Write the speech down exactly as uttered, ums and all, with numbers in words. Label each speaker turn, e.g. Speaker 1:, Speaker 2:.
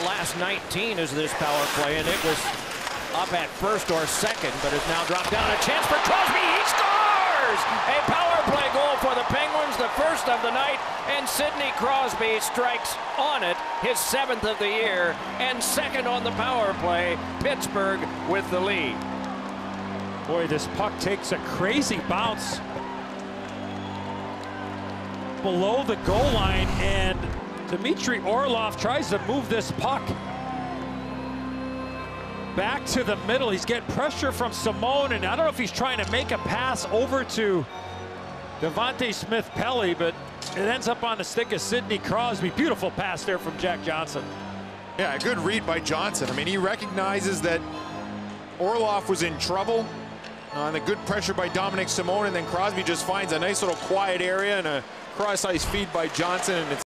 Speaker 1: last nineteen as this power play, and it was up at first or second, but has now dropped down. A chance for Crosby. He scores! A power play goal for the Penguins, the first of the night, and Sidney Crosby strikes on it, his seventh of the year, and second on the power play. Pittsburgh with the lead.
Speaker 2: Boy, this puck takes a crazy bounce below the goal line, and Dmitry Orlov tries to move this puck back to the middle. He's getting pressure from Simone, and I don't know if he's trying to make a pass over to Devante Smith-Pelly, but it ends up on the stick of Sidney Crosby. Beautiful pass there from Jack Johnson.
Speaker 3: Yeah, a good read by Johnson. I mean, he recognizes that Orlov was in trouble. Uh, and the good pressure by Dominic Simone, and then Crosby just finds a nice little quiet area and a cross-ice feed by Johnson, and it's